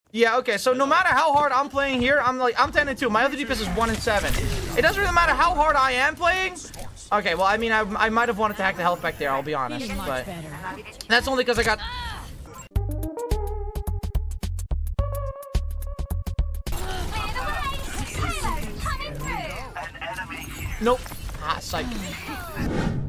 Yeah, okay, so no matter how hard I'm playing here, I'm 10-2. My other DPS is 1-7. It doesn't really matter how hard I am playing. Okay, well, I mean, I might have wanted to hack the health back there, I'll be honest, but that's only because I got... Nope. Ah, psych.